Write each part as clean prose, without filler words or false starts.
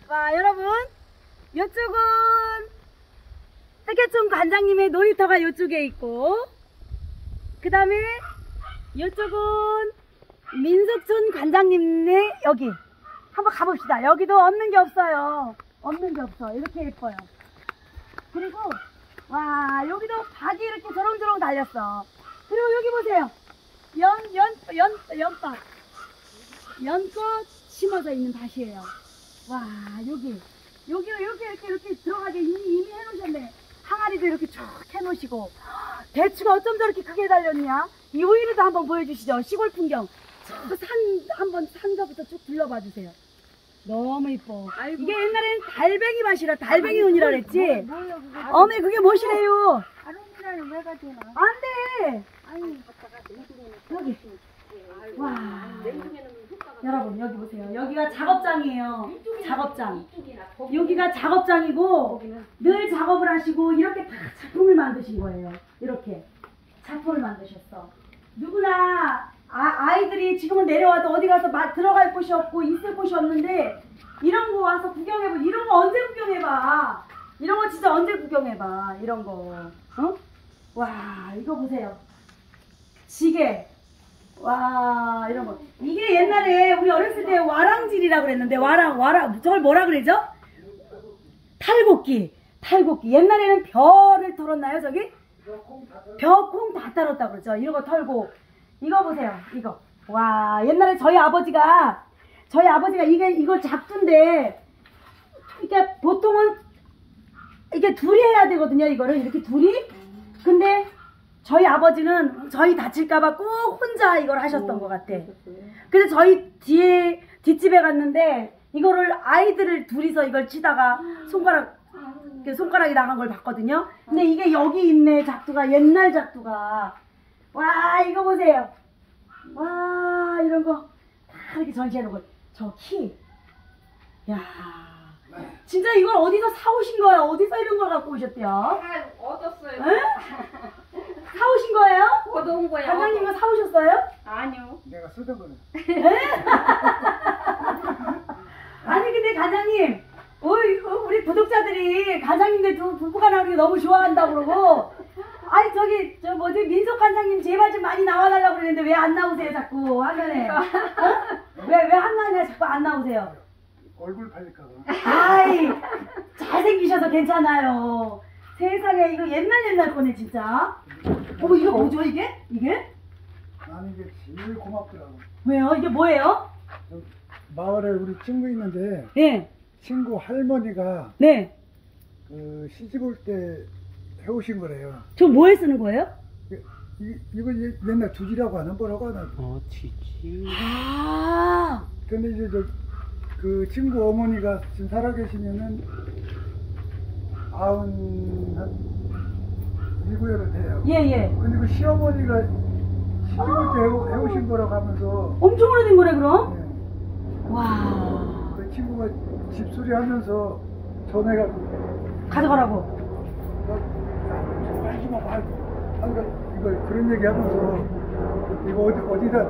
와, 여러분, 이쪽은 뜨개촌 관장님의 놀이터가 이쪽에 있고, 그 다음에 이쪽은 민속촌 관장님의 여기 한번 가봅시다. 여기도 없는 게 없어요. 없는 게 없어. 이렇게 예뻐요. 그리고 와, 여기도 박이 이렇게 저렁저렁 달렸어. 그리고 여기 보세요. 연꽃 심어져 있는 밭이에요. 와, 여기로 이렇게 들어가게 이미 해놓으셨네. 항아리도 이렇게 쭉 해놓으시고. 대추가 어쩜 저렇게 크게 달렸냐? 이 위로도 한번 보여주시죠. 시골 풍경. 저 산서부터 쭉 둘러봐 주세요. 너무 이뻐. 아이고. 이게 옛날에는 달뱅이 밭이라 달뱅이 논이라 그랬지? 어메, 그게 무엇이래요? 아롱이라는 왜 가지나? 안 돼! 아니, 여기. 와. 여러분, 여기 보세요. 여기가 작업장이에요. 작업장. 여기가 작업장이고, 늘 작업을 하시고, 이렇게 다 작품을 만드신 거예요. 이렇게. 작품을 만드셨어. 누구나, 아이들이 지금은 내려와도 어디 가서 들어갈 곳이 없고, 있을 곳이 없는데, 이런 거 와서 구경해봐. 이런 거 언제 구경해봐. 이런 거 진짜 언제 구경해봐. 이런 거. 어? 와, 이거 보세요. 지게. 와, 이런 거. 이게 옛날에 우리 어렸을 때 와랑질이라고 그랬는데, 저걸 뭐라 그러죠? 탈곡기. 옛날에는 벼를 털었나요, 저기? 벼콩 다 털었다고 그러죠. 이런 거 털고. 이거 보세요, 이거. 와, 옛날에 저희 아버지가 이거 작두인데, 이게 보통은, 이게 둘이 해야 되거든요, 이거를. 이렇게 둘이. 근데, 저희 아버지는 저희 다칠까봐 꼭 혼자 이걸 하셨던 것 같아. 근데 저희 뒷집에 갔는데 이거를 아이들을 둘이서 이걸 치다가 손가락이 나간 걸 봤거든요. 근데 이게 여기 있네, 작두가. 옛날 작두가. 와, 이거 보세요. 와, 이런 거 다 이렇게 전시해놓은 거. 저 키. 야, 진짜 이걸 어디서 사오신 거예요? 어디서 이런 걸 갖고 오셨대요? 얻었어요. 에? 사오신 거예요? 얻어온 거야. 관장님 이거 사오셨어요? 아니요. 내가 쓰던 거는. 아니 근데 관장님, 우리 구독자들이 관장님들 부부가 나오는 게 너무 좋아한다고 그러고, 아니 저 뭐지, 민속 관장님 제발 좀 많이 나와달라고 그러는데 왜 안 나오세요 자꾸 화면에? 어? 왜 화면에 자꾸 안 나오세요? 얼굴 팔릴까봐. 아이, 잘생기셔서 괜찮아요. 세상에, 이거 옛날 거네 진짜. 어머, 이거 뭐죠 이게? 나는 이게 제일 고맙더라고. 왜요? 이게 뭐예요? 마을에 우리 친구 있는데, 네. 친구 할머니가 네. 그 시집 올 때 해오신 거래요. 저 뭐에 쓰는 거예요? 이거 옛날 두지라고 하나 뭐라고 하나. 뒤지. 아. 근데 이제 그 친구 어머니가 지금 살아계시면은 97이 돼요. 예. 근데 그 시어머니가 시집 올 때 해오신 거라고 하면서. 엄청 오래된 거네 그럼? 네. 와. 그 친구가 집수리 하면서 전해가지고 가져가라고. 하지 마. 그러니까 이걸 그런 얘기 하면서 이거 어디다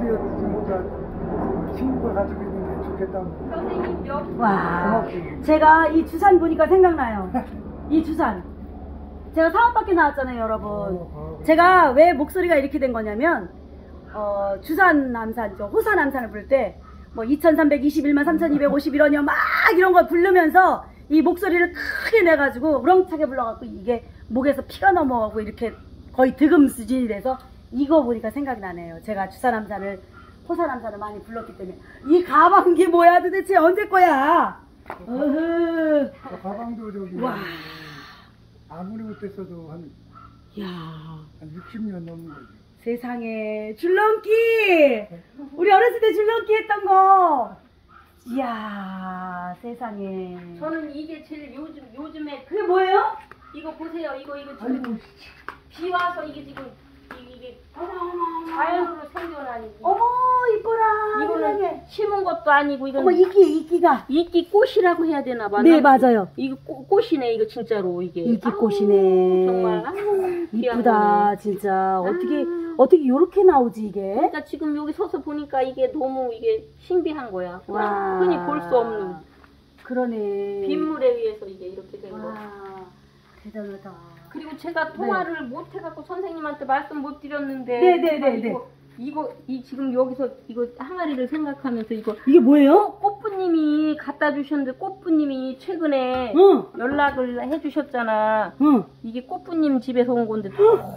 친구가 가지고 있는 게 좋겠다고. 선생님 몇 와. 제가 이 주산 보니까 생각나요. 이 주산. 제가 사업밖에 나왔잖아요, 여러분. 제가 왜 목소리가 이렇게 된 거냐면, 주산 남산, 호산 남산을 부를 때, 뭐 2321만 3251원이요, 막 이런 걸 부르면서 이 목소리를 크게 내가지고 우렁차게 불러갖고 이게 목에서 피가 넘어가고 이렇게 거의 득음 수준이 돼서 이거 보니까 생각이 나네요. 제가 주산 남산을, 호산 남산을 많이 불렀기 때문에. 이 가방이 뭐야 도대체 언제 거야? 그 가방도 저기 와. 아무리 못했어도 한 야. 60년 넘은 거죠. 세상에, 줄넘기! 우리 어렸을 때 줄넘기 했던 거! 이야, 세상에. 저는 이게 제일 요즘에 그게 뭐예요? 이거 보세요. 이거 지금 아이고, 비 와서 이게 지금 이게 자연으로 생겨나니. 어머, 이뻐라. 이거는 세상에. 심은 것도 아니고 이건 어머, 이끼가. 이끼 꽃이라고 해야 되나 봐. 네, 맞아요. 이거 꽃이네. 이거 진짜로 이게. 이끼꽃이네. 정말 귀한 이쁘다, 거네. 진짜. 어떻게 요렇게 나오지, 이게? 그러니까 지금 여기 서서 보니까 이게 너무 이게 신비한 거야. 와. 흔히 볼 수 없는. 그러네. 빗물에 의해서 이게 이렇게 된 거. 와, 대단하다. 그리고 제가 통화를 못 해갖고 선생님한테 말씀 못 드렸는데. 네네네네. 이 지금 여기서 이거 항아리를 생각하면서 이게 뭐예요? 꽃부님이 갖다 주셨는데 꽃부님이 최근에 응. 연락을 해주셨잖아. 응. 이게 꽃부님 집에서 온 건데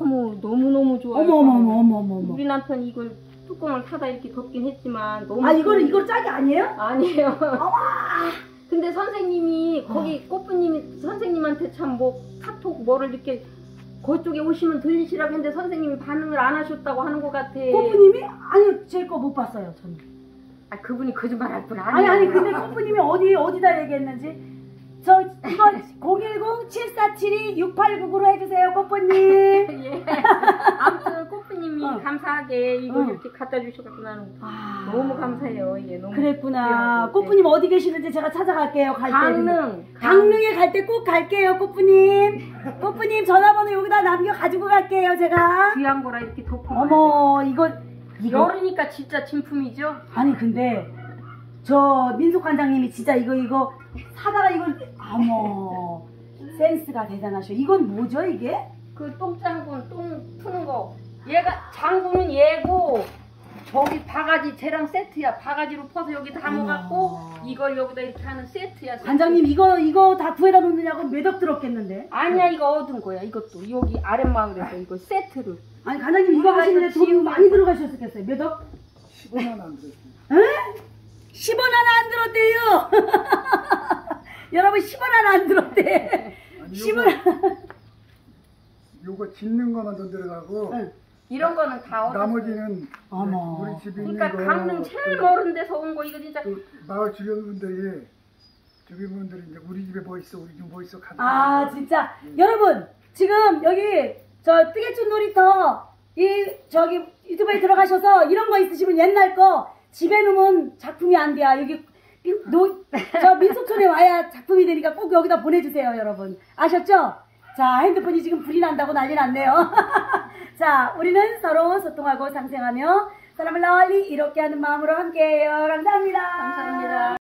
너무 좋아요. 어머. 우리 남편이 이걸 뚜껑을 닫아 이렇게 덮긴 했지만 너무 아, 이거 짝이 아니에요? 아니에요. 근데 선생님이 거기 꽃부님이 선생님한테 참 뭐 카톡 뭐를 이렇게 그쪽에 오시면 들리시라고 했는데 선생님이 반응을 안 하셨다고 하는 것 같아. 꽃부님이? 아니요, 제 거 못 봤어요, 저는. 아, 그분이 거짓말 할 분 아니에요. 아니, 근데 꽃부님이 어디다 얘기했는지. 이거 010-7472-6899로 해주세요, 꽃부님. 예. 아무튼 꽃부님이 감사하게 이걸 이렇게 갖다 주셔서 나는 너무 감사해요. 이게 너무 그랬구나. 귀여워서. 꽃부님 어디 계시는지 제가 찾아갈게요, 갈 때. 강릉. 강릉에 갈 때 꼭 갈게요, 꽃부님. 꽃부님 전화번호 여기다 남겨 가지고 갈게요, 제가. 귀한 거라 이렇게 덮어. 어머, 이거. 여름이니까 진짜 진품이죠? 아니, 근데 저 민속 관장님이 진짜 이거 사다가 이걸 어머, 센스가 대단하셔. 이건 뭐죠, 이게? 그 똥장군 똥 푸는 거. 얘가 장군은 얘고 저기 바가지 쟤랑 세트야. 바가지로 퍼서 여기 담아갖고 이걸 여기다 이렇게 하는 세트야. 세트. 관장님 이거 다 구해다 놓느냐고 매덕 들었겠는데. 아니야, 이거 얻은 거야. 이것도 여기 아랫마을에서 이거 세트를. 아니, 관장님 이거 하시는데 돈 많이 들어가셨겠어요. 매덕? 10원 안 들었어요. 에? 10원 하나 안 들었대요. 여러분 10원 하나 안 들었대. 아니, 10원. 요거 짓는 거만 돈 들어가고 응. 이런 거는 다 얻었어. 나머지는 어머. 우리 집에 있는 그러니까 거 강릉 제일 멀은 데서 온 거 이거 진짜. 또 마을 주변 분들이 이제 우리 집에 뭐 있어, 우리 집에 뭐 있어 가는 아, 진짜. 여러분, 지금 여기 저 뜨개촌 놀이터 저기 유튜브에 들어가셔서 이런 거 있으시면 옛날 거 집에 놓으면 작품이 안 돼요. 여기 저 민속촌에 와야 작품이 되니까 꼭 여기다 보내주세요, 여러분. 아셨죠? 자, 핸드폰이 지금 불이 난다고 난리 났네요. 자, 우리는 서로 소통하고 상생하며 사람을 널리 이롭게 하는 마음으로 함께해요. 감사합니다. 감사합니다.